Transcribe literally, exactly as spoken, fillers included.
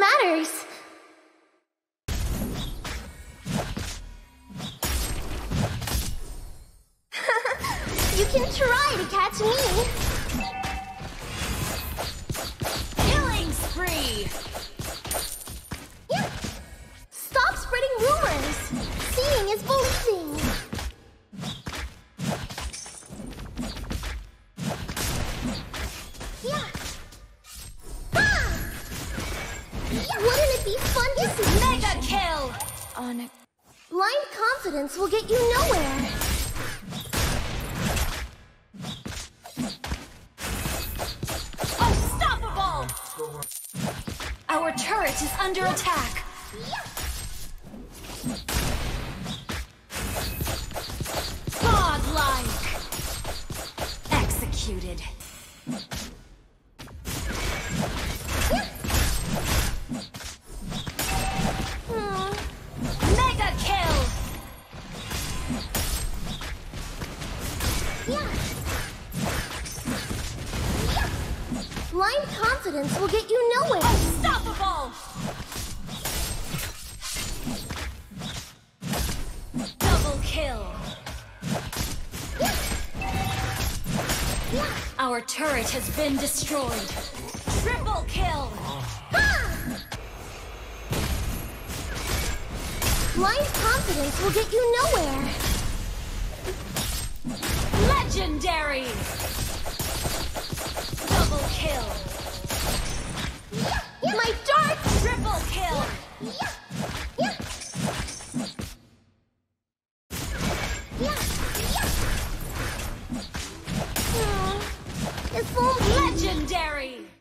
matters. You can try to catch me. Killing spree! Yeah. Stop spreading rumors. Seeing is believing. Yeah. Ah! Yeah. Wouldn't it be fun to see? Mega kill! On a Blind confidence will get you nowhere. Unstoppable! Our turret is under attack. Godlike! Executed. Hmm. Mega kill! Yeah. Blind confidence will get you nowhere. Unstoppable! Double kill! Yeah. Our turret has been destroyed. Triple kill! Ah! Blind confidence will get you nowhere. Legendary! Double kill! My dark Triple kill! Yeah. Yeah. Yeah. Yeah. Hmm. If only Legendary!